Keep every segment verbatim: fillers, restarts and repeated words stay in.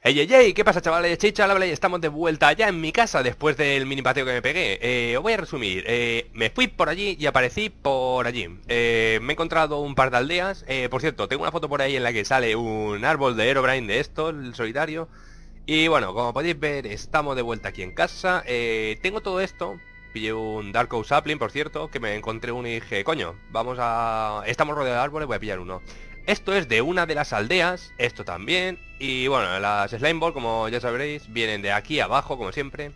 Hey, hey, hey, ¿qué pasa, chavales? Chicha, la Blay, estamos de vuelta ya en mi casa después del mini pateo que me pegué. Eh, os voy a resumir. Eh, me fui por allí y aparecí por allí. Eh, me he encontrado un par de aldeas. Eh, por cierto, tengo una foto por ahí en la que sale un árbol de Herobrine de esto, el solitario. Y bueno, como podéis ver, estamos de vuelta aquí en casa. Eh, tengo todo esto. Pillé un Dark Oak Sapling, por cierto, que me encontré uno y dije, coño, vamos a... Estamos rodeados de árboles, voy a pillar uno. Esto es de una de las aldeas, esto también. Y bueno, las Slime Ball, como ya sabréis, vienen de aquí abajo, como siempre.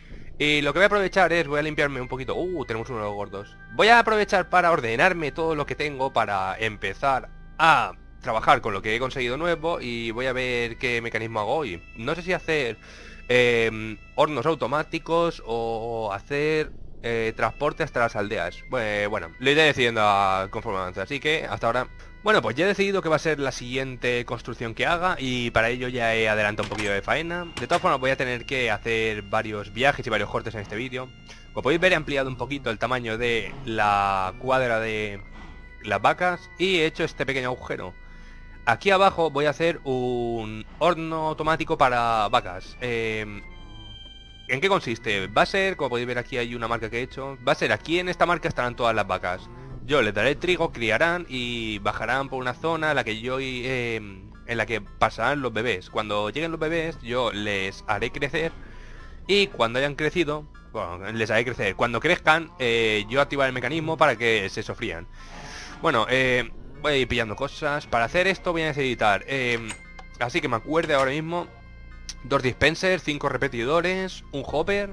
Y lo que voy a aprovechar es, voy a limpiarme un poquito. Uh, tenemos unos gordos. Voy a aprovechar para ordenarme todo lo que tengo para empezar a trabajar con lo que he conseguido nuevo. Y voy a ver qué mecanismo hago hoy. No sé si hacer eh, hornos automáticos o hacer eh, transporte hasta las aldeas. Bueno, bueno, lo iré decidiendo a- conforme avance. Así que, hasta ahora. Bueno, pues ya he decidido que va a ser la siguiente construcción que haga y para ello ya he adelantado un poquillo de faena. De todas formas voy a tener que hacer varios viajes y varios cortes en este vídeo. Como podéis ver, he ampliado un poquito el tamaño de la cuadra de las vacas y he hecho este pequeño agujero. Aquí abajo voy a hacer un horno automático para vacas. Eh, ¿En qué consiste? Va a ser, como podéis ver aquí hay una marca que he hecho, va a ser aquí en esta marca estarán todas las vacas. Yo les daré trigo, criarán y bajarán por una zona en la que yo eh, en la que pasarán los bebés. Cuando lleguen los bebés yo les haré crecer y cuando hayan crecido, bueno, les haré crecer. Cuando crezcan eh, yo activaré el mecanismo para que se sofrían. Bueno, eh, voy a ir pillando cosas. Para hacer esto voy a necesitar, eh, así que me acuerde ahora mismo, dos dispensers, cinco repetidores, un hopper,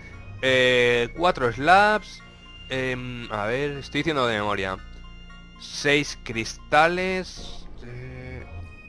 eh, cuatro slabs, eh, a ver, estoy diciendo de memoria, seis cristales, eh,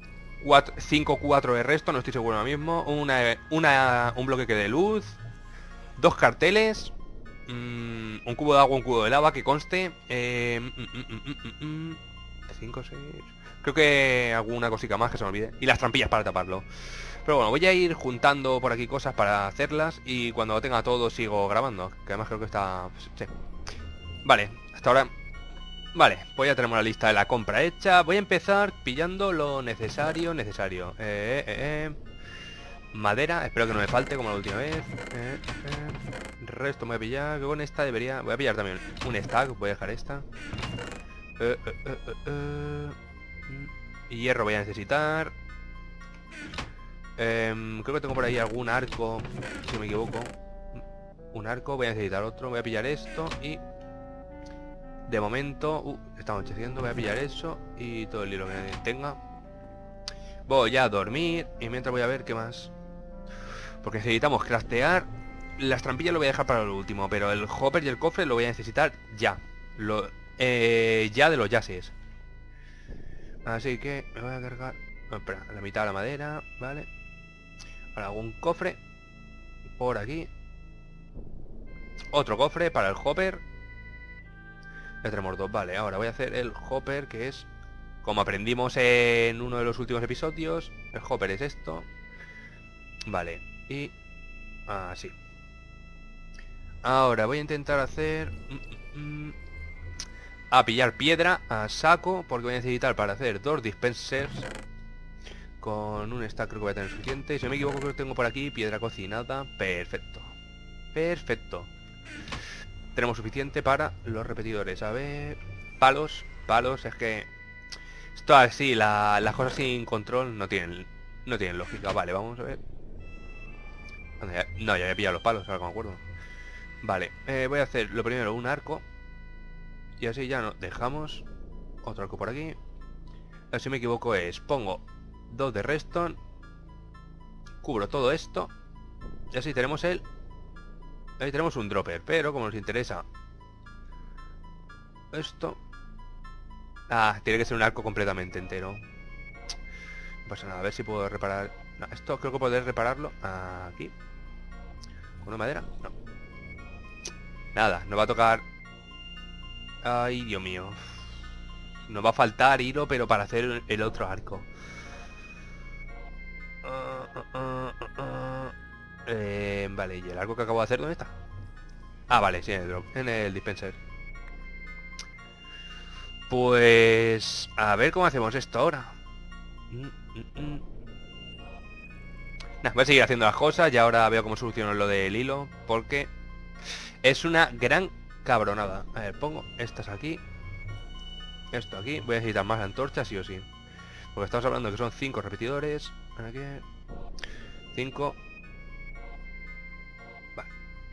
cinco, cuatro de resto, no estoy seguro ahora mismo, una, una, un bloque de luz, dos carteles, mm, un cubo de agua, un cubo de lava que conste, eh, mm, mm, mm, mm, mm, cinco, seis, creo que alguna cosita más que se me olvide, y las trampillas para taparlo. Pero bueno, voy a ir juntando por aquí cosas para hacerlas y cuando lo tenga todo sigo grabando, que además creo que está... sí. Vale, hasta ahora... Vale, pues ya tenemos la lista de la compra hecha. Voy a empezar pillando lo necesario, necesario. Eh, eh, eh. Madera, espero que no me falte como la última vez. Eh, eh. Resto me voy a pillar, que con esta debería... Voy a pillar también un stack, voy a dejar esta. Eh, eh, eh, eh, eh. Y hierro voy a necesitar. Eh, creo que tengo por ahí algún arco, si no me equivoco. Un arco, voy a necesitar otro, voy a pillar esto y... De momento... Uh, está anocheciendo, voy a pillar eso y todo el hilo que tenga. Voy a dormir y mientras voy a ver qué más. Porque necesitamos craftear. Las trampillas lo voy a dejar para lo último, pero el hopper y el cofre lo voy a necesitar ya. Lo, eh, ya de los yases. Así que me voy a cargar... No, espera, la mitad de la madera, vale. Ahora hago un cofre por aquí. Otro cofre para el hopper. Ya tenemos dos, vale. Ahora voy a hacer el hopper, que es, como aprendimos en uno de los últimos episodios, el hopper es esto. Vale, y... así. Ahora voy a intentar hacer... Mm, mm, mm, a pillar piedra a saco, porque voy a necesitar para hacer dos dispensers. Con un stack creo que voy a tener suficiente. Si no me equivoco creo que tengo por aquí piedra cocinada. Perfecto. Perfecto. Tenemos suficiente para los repetidores. A ver... Palos. Palos, es que... Esto así, la, las cosas sin control no tienen... No tienen lógica. Vale, vamos a ver. No, ya había pillado los palos, ahora que me acuerdo. Vale, eh, voy a hacer lo primero un arco. Y así ya no dejamos. Otro arco por aquí. Si me equivoco es... Pongo dos de redstone. Cubro todo esto. Y así tenemos el... Ahí tenemos un dropper, pero como nos interesa esto... Ah, tiene que ser un arco completamente entero. No pasa nada, a ver si puedo reparar... No, esto creo que poder repararlo aquí. ¿Con una madera? No. Nada, nos va a tocar... Ay, Dios mío. Nos va a faltar hilo, pero para hacer el otro arco. Uh, uh, uh, uh, uh. Eh, vale, ¿y el arco que acabo de hacer dónde está? Ah, vale, sí, en el drop, en el dispenser. Pues... A ver cómo hacemos esto ahora. Mm, mm, mm. Nah, voy a seguir haciendo las cosas y ahora veo cómo soluciono lo del hilo, porque es una gran cabronada. A ver, pongo estas aquí, esto aquí. Voy a necesitar más antorchas sí o sí, porque estamos hablando de que son cinco repetidores. Aquí cinco. Vale.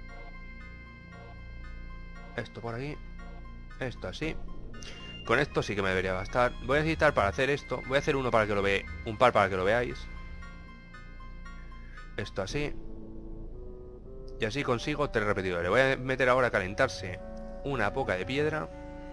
Esto por aquí, esto así. Con esto sí que me debería bastar. Voy a necesitar para hacer esto, voy a hacer uno para que lo veáis, un par para que lo veáis. Esto así. Y así consigo tres repetidores. Voy a meter ahora a calentarse una poca de piedra.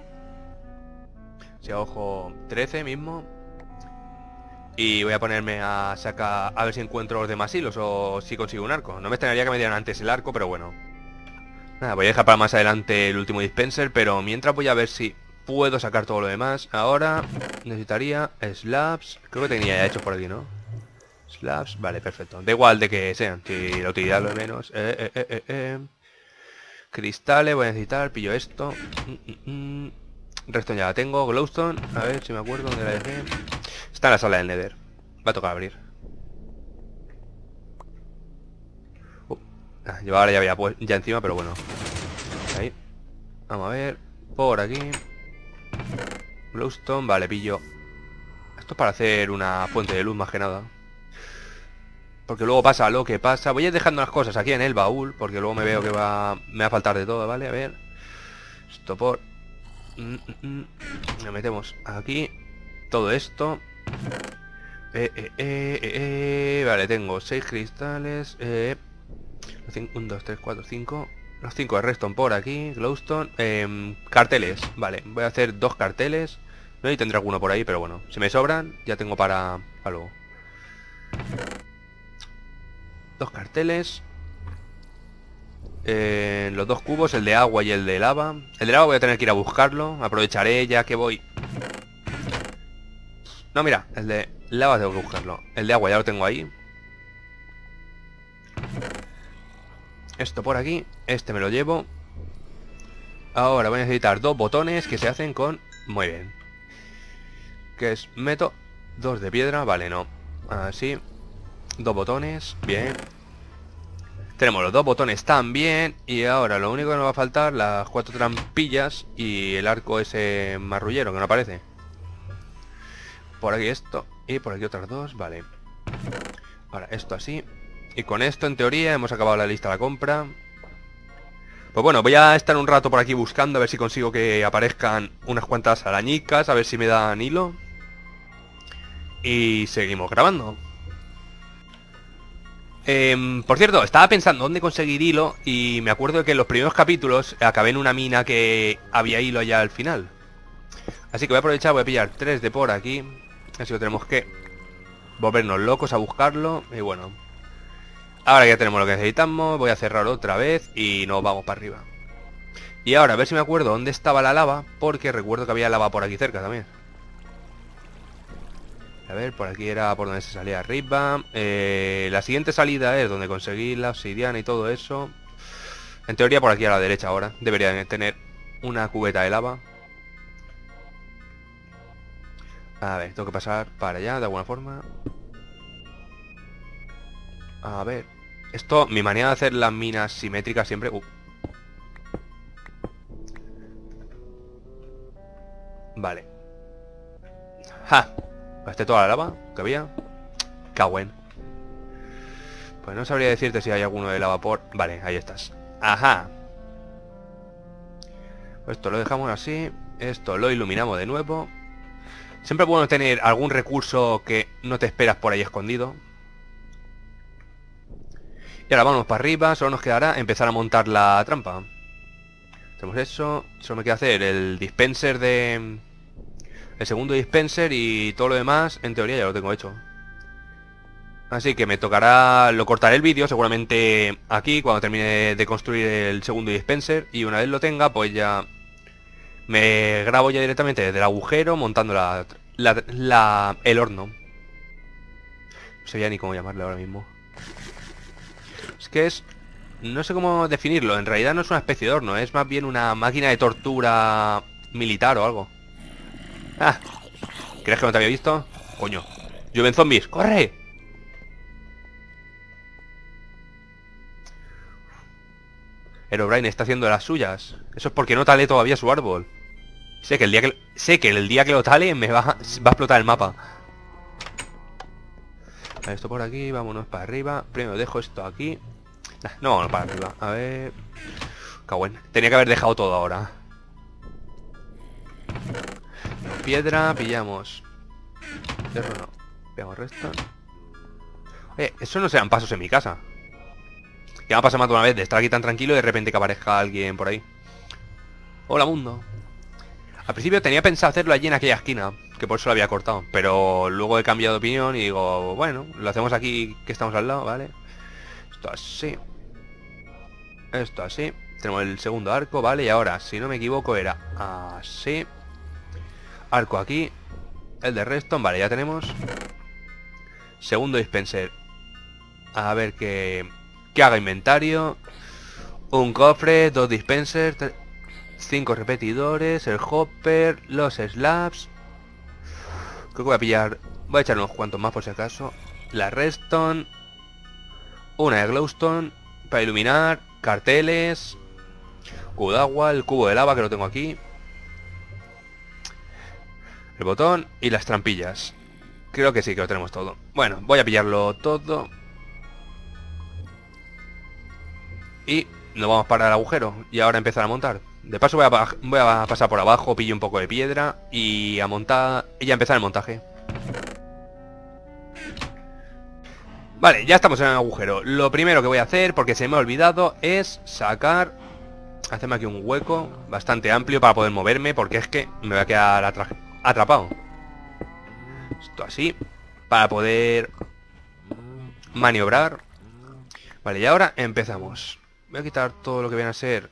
Si ojo trece mismo. Y voy a ponerme a sacar, a ver si encuentro los demás hilos o si consigo un arco. No me extrañaría que me dieran antes el arco, pero bueno. Nada, voy a dejar para más adelante el último dispenser, pero mientras voy a ver si puedo sacar todo lo demás. Ahora necesitaría slabs. Creo que tenía ya hechos por aquí, ¿no? Slabs, vale, perfecto. Da igual de que sean, si la utilidad lo de menos. Eh, eh, eh, eh, eh. Cristales, voy a necesitar, pillo esto. Mm, mm, mm. Resto ya la tengo. Glowstone, a ver si me acuerdo dónde la dejé. Está en la sala del Nether. Va a tocar abrir. Uh, ah, llevaba la llave ya, pues, ya encima, pero bueno. Ahí. Vamos a ver. Por aquí. Glowstone, vale, pillo. Esto es para hacer una fuente de luz más que nada. Porque luego pasa lo que pasa. Voy a ir dejando las cosas aquí en el baúl, porque luego me veo que va me va a faltar de todo, ¿vale? A ver. Esto por... Mm, mm, mm. Le metemos aquí todo esto. Eh, eh, eh, eh, eh. Vale, tengo seis cristales. Eh. uno, dos, tres, cuatro, cinco. Los cinco de redstone por aquí. Glowstone. Eh, carteles. Vale, voy a hacer dos carteles. No, y tendré alguno por ahí, pero bueno. Si me sobran, ya tengo para, para luego. Dos carteles. Eh, los dos cubos, el de agua y el de lava. El de lava voy a tener que ir a buscarlo. Aprovecharé ya que voy. No, mira, el de lava tengo que buscarlo. El de agua ya lo tengo ahí. Esto por aquí. Este me lo llevo. Ahora voy a necesitar dos botones que se hacen con... Muy bien. Que es, meto dos de piedra. Vale, no. Así. Dos botones, bien. Tenemos los dos botones también. Y ahora lo único que nos va a faltar, las cuatro trampillas y el arco ese marrullero que no aparece. Por aquí esto y por aquí otras dos, vale. Ahora esto así. Y con esto en teoría hemos acabado la lista de la compra. Pues bueno, voy a estar un rato por aquí buscando a ver si consigo que aparezcan unas cuantas arañicas, a ver si me dan hilo. Y seguimos grabando. Eh, por cierto, estaba pensando dónde conseguir hilo y me acuerdo que en los primeros capítulos acabé en una mina que había hilo allá al final. Así que voy a aprovechar, voy a pillar tres de por aquí. Así que tenemos que volvernos locos a buscarlo. Y bueno, ahora ya tenemos lo que necesitamos. Voy a cerrar otra vez y nos vamos para arriba. Y ahora a ver si me acuerdo dónde estaba la lava, porque recuerdo que había lava por aquí cerca también. A ver, por aquí era por donde se salía arriba. eh, La siguiente salida es donde conseguí la obsidiana y todo eso. En teoría por aquí a la derecha ahora. Debería tener una cubeta de lava. A ver, tengo que pasar para allá de alguna forma. A ver. Esto, mi manera de hacer las minas simétricas siempre... Uh. Vale. ¡Ja! Gasté toda la lava que había. Cagüen. Pues no sabría decirte si hay alguno de lava por... Vale, ahí estás. Ajá. Esto lo dejamos así. Esto lo iluminamos de nuevo. Siempre es bueno tener algún recurso que no te esperas por ahí escondido. Y ahora vamos para arriba. Solo nos quedará empezar a montar la trampa. Hacemos eso. Solo me queda hacer el dispenser de... El segundo dispenser y todo lo demás, en teoría ya lo tengo hecho. Así que me tocará... Lo cortaré el vídeo seguramente aquí, cuando termine de construir el segundo dispenser. Y una vez lo tenga, pues ya... Me grabo ya directamente desde el agujero, montando la, la, la, el horno. No sé ya ni cómo llamarle ahora mismo. Es que es... No sé cómo definirlo. En realidad no es una especie de horno, es más bien una máquina de tortura militar o algo. Ah, ¿crees que no te había visto? Coño, llueven zombies, ¡corre! Herobrine está haciendo las suyas. Eso es porque no talé todavía su árbol. Sé que el día que, sé que, el día que lo tale me va, va a explotar el mapa. Vale, esto por aquí, vámonos para arriba. Primero dejo esto aquí. Nah, no, vámonos para arriba. A ver... Cagüen. Tenía que haber dejado todo ahora. Piedra, pillamos. Hierro no. Pillamos resto. Oye, eso no sean pasos en mi casa. Ya me ha pasado más de una vez de estar aquí tan tranquilo y de repente que aparezca alguien por ahí. Hola, mundo. Al principio tenía pensado hacerlo allí en aquella esquina, que por eso lo había cortado. Pero luego he cambiado de opinión y digo, bueno, lo hacemos aquí que estamos al lado, ¿vale? Esto así. Esto así. Tenemos el segundo arco, ¿vale? Y ahora, si no me equivoco, era así. Arco aquí. El de redstone, vale, ya tenemos. Segundo dispenser. A ver que... que haga inventario. Un cofre, dos dispensers, cinco repetidores, el hopper, los slabs. Creo que voy a pillar... Voy a echar unos cuantos más por si acaso. La redstone. Una de glowstone para iluminar. Carteles. Cubo de agua, el cubo de lava que lo tengo aquí. El botón y las trampillas. Creo que sí, que lo tenemos todo. Bueno, voy a pillarlo todo. Y nos vamos para el agujero. Y ahora empezar a montar. De paso voy a, voy a pasar por abajo, pillo un poco de piedra. Y a montar... Y ya empezar el montaje. Vale, ya estamos en el agujero. Lo primero que voy a hacer, porque se me ha olvidado, es sacar... Hacerme aquí un hueco bastante amplio para poder moverme, porque es que me voy a quedar atra atrapado. Esto así, para poder maniobrar. Vale, y ahora empezamos. Voy a quitar todo lo que viene a ser...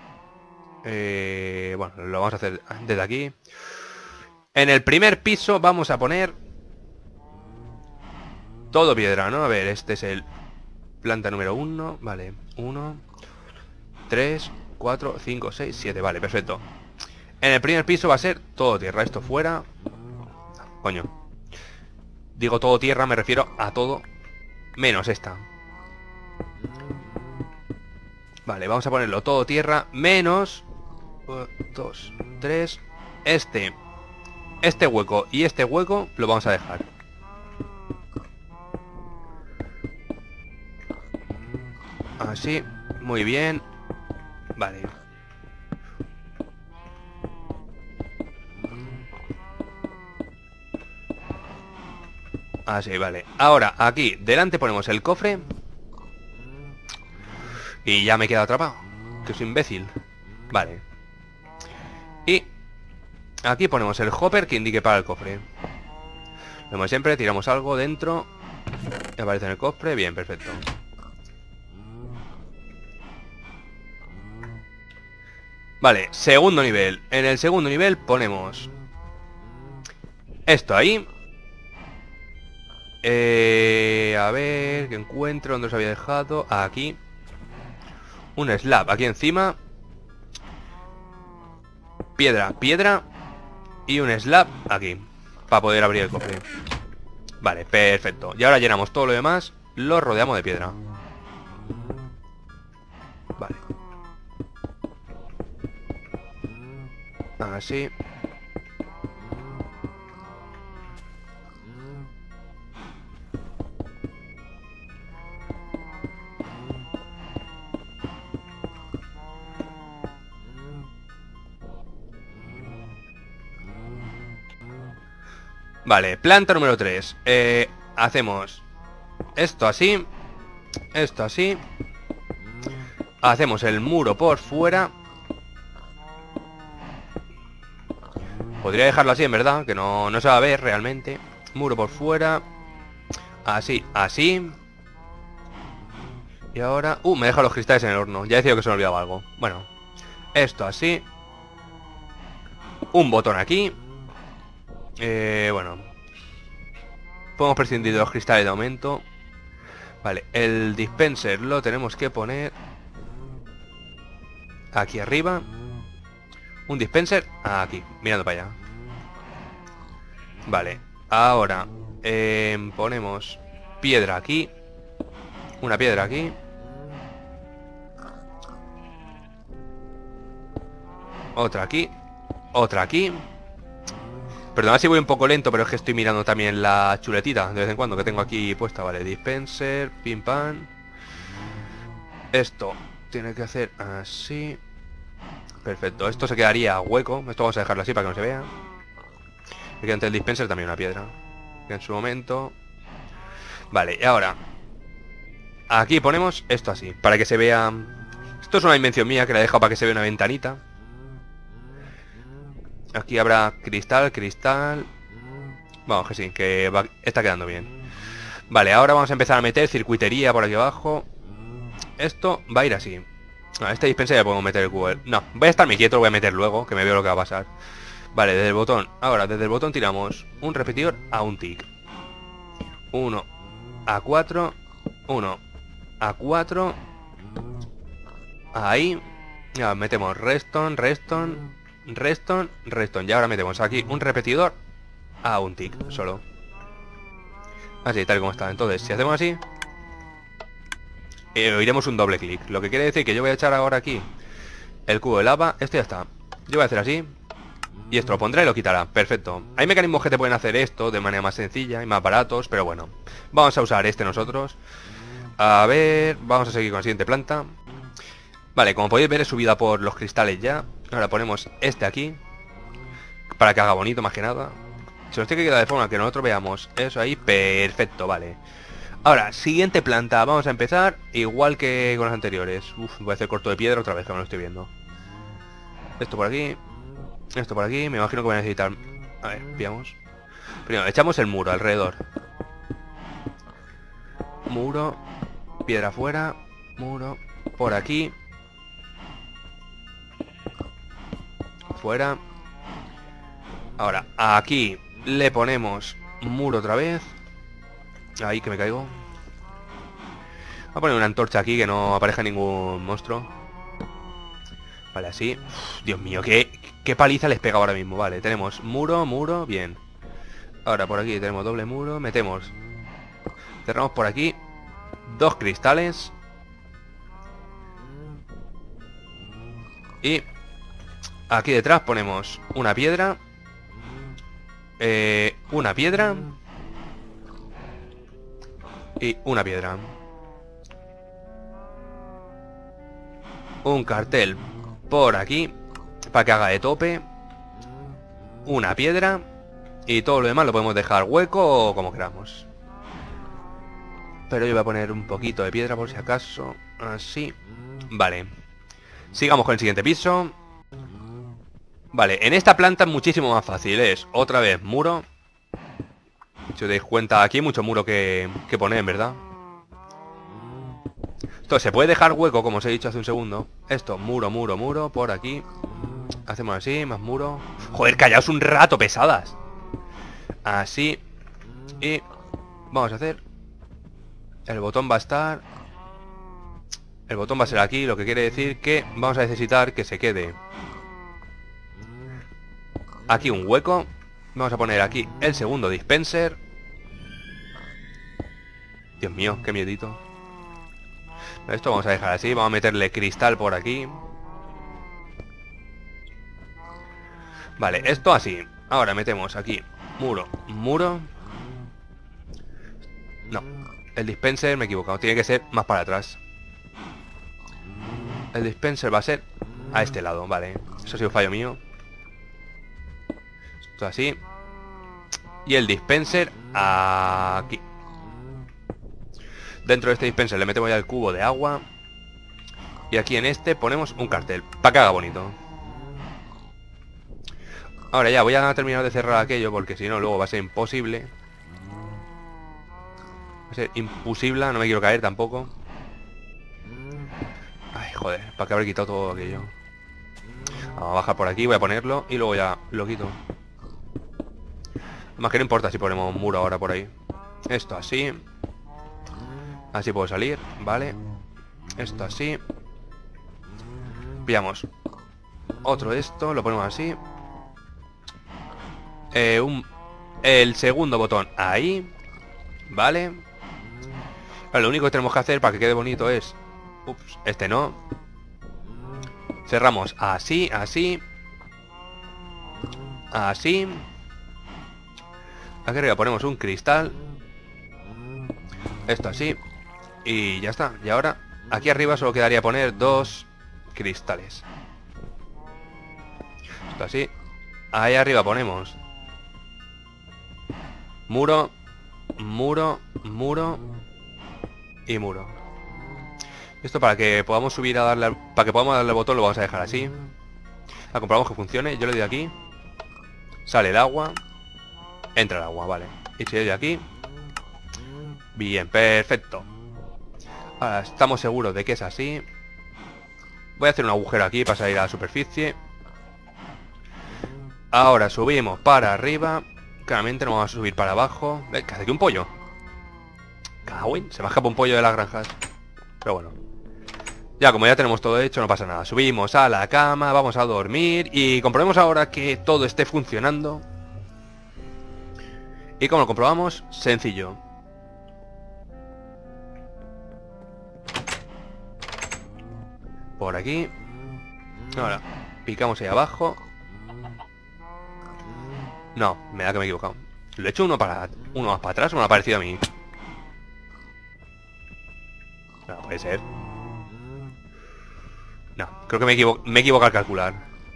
Eh, bueno, lo vamos a hacer desde aquí. En el primer piso vamos a poner... todo piedra, ¿no? A ver, este es el... planta número uno, vale. Uno, tres, cuatro, cinco, seis, siete, vale, perfecto. En el primer piso va a ser todo tierra, esto fuera. Coño. Digo todo tierra, me refiero a todo menos esta. Vale, vamos a ponerlo todo tierra menos dos, tres. Este Este hueco y este hueco lo vamos a dejar. Así, muy bien. Vale. Así, vale. Ahora, aquí, delante ponemos el cofre. Y ya me he quedado atrapado. Que soy imbécil. Vale. Y aquí ponemos el hopper que indique para el cofre. Como siempre, tiramos algo dentro. Y aparece en el cofre. Bien, perfecto. Vale, segundo nivel. En el segundo nivel ponemos esto ahí. Eh, a ver, que encuentro donde os había dejado. Aquí. Un slab aquí encima. Piedra, piedra. Y un slab aquí. Para poder abrir el cofre. Vale, perfecto. Y ahora llenamos todo lo demás. Lo rodeamos de piedra. Vale. Así. Vale, planta número tres. eh, Hacemos esto así. Esto así. Hacemos el muro por fuera. Podría dejarlo así, en verdad, que no, no se va a ver realmente. Muro por fuera. Así, así. Y ahora... Uh, me deja los cristales en el horno. Ya he decidido que se me olvidaba algo. Bueno, esto así. Un botón aquí. Eh, bueno. Podemos prescindir de los cristales de momento. Vale, el dispenser lo tenemos que poner aquí arriba. Un dispenser aquí, mirando para allá. Vale, ahora eh, ponemos piedra aquí. Una piedra aquí. Otra aquí. Otra aquí. Perdona si voy un poco lento, pero es que estoy mirando también la chuletita de vez en cuando que tengo aquí puesta. Vale, dispenser, pim pam. Esto tiene que hacer así. Perfecto, esto se quedaría hueco. Esto vamos a dejarlo así para que no se vea. Y que ante el dispenser también una piedra que en su momento. Vale, y ahora aquí ponemos esto así, para que se vea. Esto es una invención mía que la he dejado para que se vea una ventanita. Aquí habrá cristal, cristal. Vamos, que sí, que va... está quedando bien. Vale, ahora vamos a empezar a meter circuitería por aquí abajo. Esto va a ir así. A este dispenser ya podemos meter el cubo. No, voy a estar muy quieto, lo voy a meter luego, que me veo lo que va a pasar. Vale, desde el botón. Ahora, desde el botón tiramos un repetidor a un tick. Uno a cuatro. Uno a cuatro. Ahí. Ya metemos redstone, redstone, redstone, redstone. Y ahora metemos aquí un repetidor a un tick solo. Así, tal como está. Entonces, si hacemos así, eh, oiremos un doble clic. Lo que quiere decir que yo voy a echar ahora aquí el cubo de lava. Esto ya está. Yo voy a hacer así. Y esto lo pondrá y lo quitará. Perfecto. Hay mecanismos que te pueden hacer esto de manera más sencilla y más baratos, pero bueno, vamos a usar este nosotros. A ver, vamos a seguir con la siguiente planta. Vale, como podéis ver he subido por los cristales ya. Ahora ponemos este aquí para que haga bonito más que nada. Se nos tiene que quedar de forma que nosotros veamos eso ahí. Perfecto, vale. Ahora, siguiente planta. Vamos a empezar igual que con las anteriores. Uf, voy a hacer corto de piedra otra vez, que no lo estoy viendo. Esto por aquí. Esto por aquí, me imagino que voy a necesitar. A ver, pillamos. Primero, echamos el muro alrededor. Muro. Piedra afuera. Muro. Por aquí. Fuera. Ahora, aquí le ponemos muro otra vez. Ahí que me caigo. Voy a poner una antorcha aquí que no aparezca ningún monstruo. Vale, así. Uf, Dios mío, qué, qué paliza les pega ahora mismo. Vale, tenemos muro, muro, bien. Ahora por aquí tenemos doble muro. Metemos. Cerramos por aquí. Dos cristales. Y aquí detrás ponemos una piedra. Eh, una piedra. Y una piedra. Un cartel por aquí para que haga de tope. Una piedra. Y todo lo demás lo podemos dejar hueco o como queramos. Pero yo voy a poner un poquito de piedra por si acaso. Así. Vale. Sigamos con el siguiente piso. Vale, en esta planta es muchísimo más fácil. Es otra vez muro. Si os dais cuenta, aquí hay mucho muro que, que poner, ¿verdad? Esto se puede dejar hueco, como os he dicho hace un segundo. Esto, muro, muro, muro, por aquí. Hacemos así, más muro. Joder, callaos un rato, pesadas. Así. Y vamos a hacer. El botón va a estar. El botón va a ser aquí, lo que quiere decir que vamos a necesitar que se quede aquí un hueco. Vamos a poner aquí el segundo dispenser. Dios mío, qué miedito. Esto vamos a dejar así. Vamos a meterle cristal por aquí. Vale, esto así. Ahora metemos aquí muro, muro. No, el dispenser me he equivocado. Tiene que ser más para atrás. El dispenser va a ser a este lado, vale. Eso ha sido fallo mío. Esto así. Y el dispenser aquí. Dentro de este dispenser le metemos ya el cubo de agua. Y aquí en este ponemos un cartel para que haga bonito. Ahora ya voy a terminar de cerrar aquello, porque si no luego va a ser imposible. Va a ser imposible, no me quiero caer tampoco. Ay, joder, para que haber quitado todo aquello. Vamos a bajar por aquí, voy a ponerlo y luego ya lo quito. Más que no importa si ponemos un muro ahora por ahí. Esto así. Así puedo salir, vale. Esto así. Pillamos otro de esto, lo ponemos así. Eh, un, el segundo botón ahí. Vale. Vale. Lo único que tenemos que hacer para que quede bonito es... Ups, este no. Cerramos así, así. así. Aquí arriba ponemos un cristal. Esto así. Y ya está. Y ahora, aquí arriba solo quedaría poner dos cristales. Esto así. Ahí arriba ponemos muro, muro, muro y muro. Esto para que podamos subir a darle al, para que podamos darle al botón lo vamos a dejar así. La comprobamos que funcione. Yo le doy aquí. Sale el agua. Entra el agua, vale. Y si le doy aquí. Bien, perfecto. Ahora estamos seguros de que es así. Voy a hacer un agujero aquí para salir a la superficie. Ahora subimos para arriba. Claramente no vamos a subir para abajo. ¿Qué hace aquí un pollo? Cagüín, se me escapa un pollo de las granjas. Pero bueno. Ya, como ya tenemos todo hecho, no pasa nada. Subimos a la cama, vamos a dormir. Y comprobemos ahora que todo esté funcionando. ¿Y cómo lo comprobamos? Sencillo. Por aquí. Ahora, picamos ahí abajo. No, me da que me he equivocado. Lo he hecho uno para uno más para atrás o me ha parecido a mí. No, puede ser. No, creo que me equivoco, me he equivocado al calcular.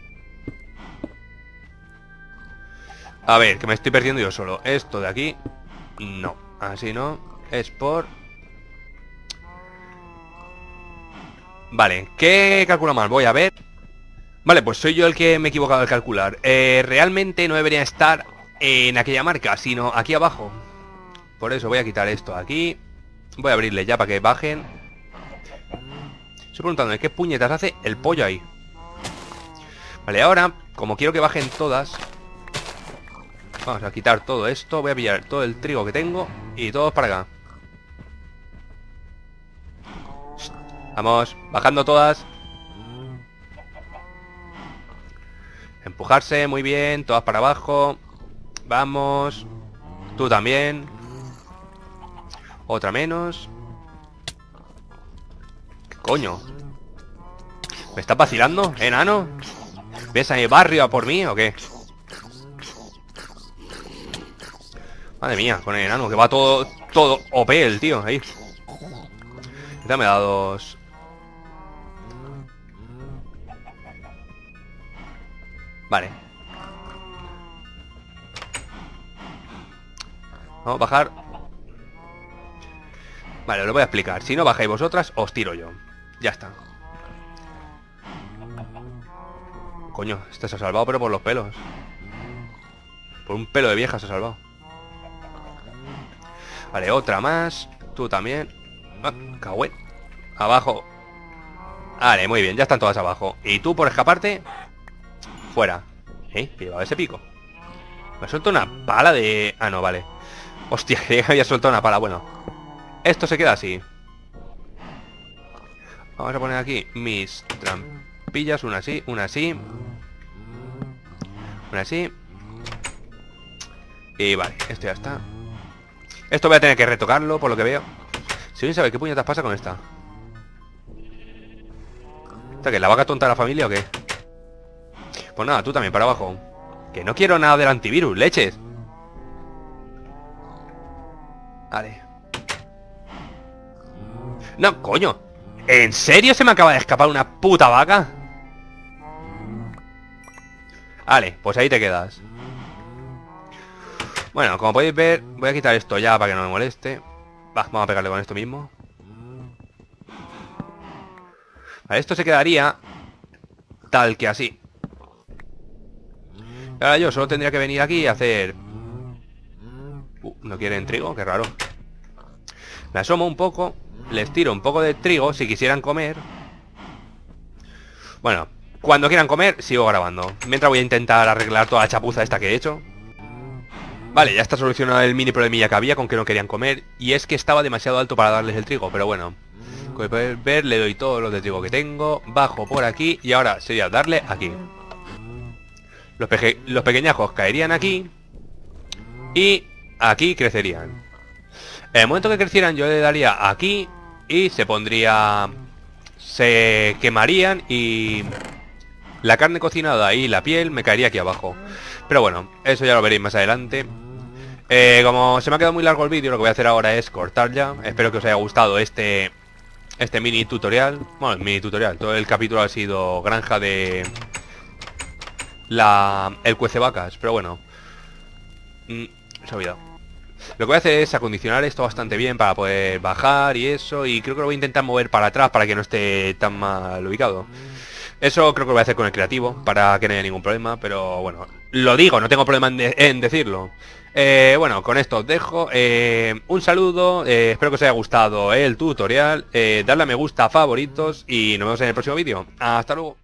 A ver, que me estoy perdiendo yo solo. Esto de aquí, no, así no. Es por... Vale, ¿qué calcula mal? Voy a ver. Vale, pues soy yo el que me he equivocado al calcular. eh, Realmente no debería estar en aquella marca, sino aquí abajo. Por eso voy a quitar esto aquí. Voy a abrirle ya para que bajen. Estoy preguntando, ¿qué puñetas hace el pollo ahí? Vale, ahora, como quiero que bajen todas, vamos a quitar todo esto. Voy a pillar todo el trigo que tengo y todos para acá. Vamos, bajando todas. Empujarse, muy bien, todas para abajo. Vamos. Tú también. Otra menos. ¿Qué coño? ¿Me estás vacilando, enano? ¿Ves a mi barrio a por mí o qué? Madre mía, con el enano que va todo, todo O P el tío, ahí. Ya me da dos. Vale. Vamos a bajar. Vale, os lo voy a explicar. Si no bajáis vosotras, os tiro yo. Ya está. Coño, este se ha salvado pero por los pelos. Por un pelo de vieja se ha salvado. Vale, otra más. Tú también. Ah, cagüey. Abajo. Vale, muy bien, ya están todas abajo. Y tú por escaparte, fuera. ¿Eh? ¿Qué llevaba ese pico? Me ha soltado una pala de... Ah, no, vale. Hostia, que había soltado una pala. Bueno, esto se queda así. Vamos a poner aquí mis trampillas. Una así, una así. Una así. Y vale, esto ya está. Esto voy a tener que retocarlo, por lo que veo. Si alguien sabe qué puñetas pasa con esta. ¿Esta que es la vaca tonta de la familia o qué? Pues nada, tú también para abajo. Que no quiero nada del antivirus, leches. Vale. No, coño. ¿En serio se me acaba de escapar una puta vaca? Vale, pues ahí te quedas. Bueno, como podéis ver, voy a quitar esto ya para que no me moleste. Va, vamos a pegarle con esto mismo. Vale, esto se quedaría tal que así. Y ahora yo solo tendría que venir aquí y hacer... Uh, ¿no quieren trigo? Qué raro. Me asomo un poco, les tiro un poco de trigo si quisieran comer. Bueno, cuando quieran comer sigo grabando. Mientras voy a intentar arreglar toda la chapuza esta que he hecho. Vale, ya está solucionado el mini problemilla que había con que no querían comer. Y es que estaba demasiado alto para darles el trigo, pero bueno. Como podéis ver, le doy todos los de trigo que tengo. Bajo por aquí y ahora sería darle aquí. Los, peque los pequeñajos caerían aquí. Y aquí crecerían. En el momento que crecieran yo le daría aquí. Y se pondría... Se quemarían y... La carne cocinada y la piel me caería aquí abajo. Pero bueno, eso ya lo veréis más adelante. Eh, como se me ha quedado muy largo el vídeo, lo que voy a hacer ahora es cortar ya. Espero que os haya gustado este este mini tutorial. Bueno, mini tutorial. Todo el capítulo ha sido granja de la el cuecevacas, pero bueno. Mm, se ha olvidado. Lo que voy a hacer es acondicionar esto bastante bien para poder bajar y eso. Y creo que lo voy a intentar mover para atrás para que no esté tan mal ubicado. Eso creo que lo voy a hacer con el creativo para que no haya ningún problema. Pero bueno, lo digo, no tengo problema en, de en decirlo. Eh, bueno, con esto os dejo. Eh, un saludo, eh, espero que os haya gustado el tutorial. Eh, dadle a me gusta, favoritos y nos vemos en el próximo vídeo. Hasta luego.